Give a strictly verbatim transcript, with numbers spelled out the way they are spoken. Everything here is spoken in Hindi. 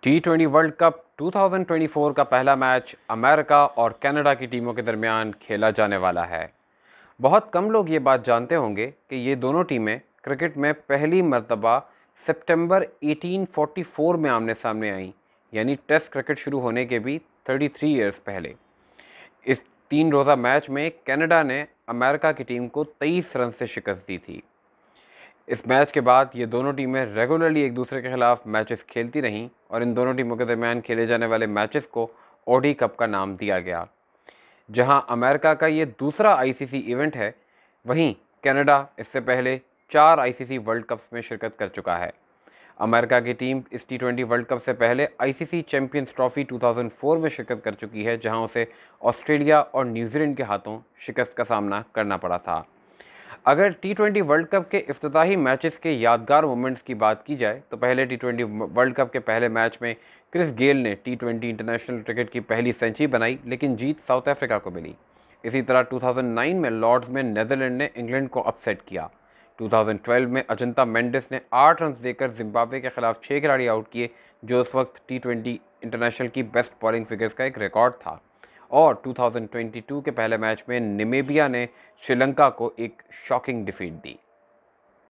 टी ट्वेंटी वर्ल्ड कप दो हज़ार चौबीस का पहला मैच अमेरिका और कनाडा की टीमों के दरमियान खेला जाने वाला है। बहुत कम लोग ये बात जानते होंगे कि ये दोनों टीमें क्रिकेट में पहली मर्तबा सितंबर अठारह सौ चौवालीस में आमने सामने आईं, यानी टेस्ट क्रिकेट शुरू होने के भी तैंतीस ईयर्स पहले। इस तीन रोज़ा मैच में कनाडा ने अमेरिका की टीम को तेईस रन से शिकस्त दी थी। इस मैच के बाद ये दोनों टीमें रेगुलरली एक दूसरे के खिलाफ मैचेस खेलती रहीं और इन दोनों टीमों के दरमियान खेले जाने वाले मैचेस को ओडी कप का नाम दिया गया। जहां अमेरिका का ये दूसरा आईसीसी इवेंट है, वहीं कनाडा इससे पहले चार आईसीसी वर्ल्ड कप्स में शिरकत कर चुका है। अमेरिका की टीम इस टी ट्वेंटी वर्ल्ड कप से पहले आईसीसी चैंपियंस ट्रॉफी दो हज़ार चार में शिरकत कर चुकी है, जहां उसे ऑस्ट्रेलिया और न्यूजीलैंड के हाथों शिकस्त का सामना करना पड़ा था। अगर टी ट्वेंटी वर्ल्ड कप के इफ्तिताही मैचेस के यादगार मोमेंट्स की बात की जाए तो पहले टी ट्वेंटी वर्ल्ड कप के पहले मैच में क्रिस गेल ने टी ट्वेंटी इंटरनेशनल क्रिकेट की पहली सेंचुरी बनाई, लेकिन जीत साउथ अफ्रीका को मिली। इसी तरह दो हज़ार नौ में लॉर्ड्स में नीदरलैंड ने इंग्लैंड को अपसेट किया। दो हज़ार बारह में अजंता मेंडिस ने आठ रन देकर जिम्बाब्वे के खिलाफ छः खिलाड़ी आउट किए, जो उस वक्त टी ट्वेंटी इंटरनेशनल की बेस्ट बॉलिंग फिगर्स का एक रिकॉर्ड था। और दो हज़ार बाईस के पहले मैच में नामीबिया ने श्रीलंका को एक शॉकिंग डिफीट दी।